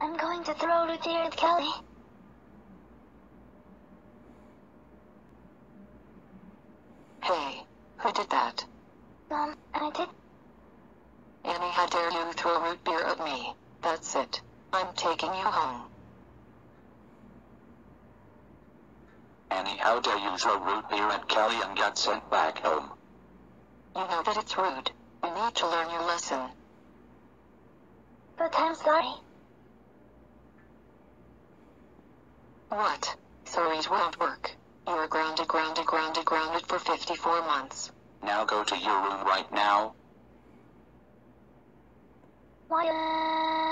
I'm going to throw root beer at Callie. Hey, who did that? Mom, I did. Annie, how dare you throw root beer at me? That's it. I'm taking you home. Annie, how dare you throw root beer at Callie and get sent back home? You know that it's rude. You need to learn your lesson. But I'm sorry. What? Sorries won't work. You're grounded for 54 months. Now go to your room right now. Why?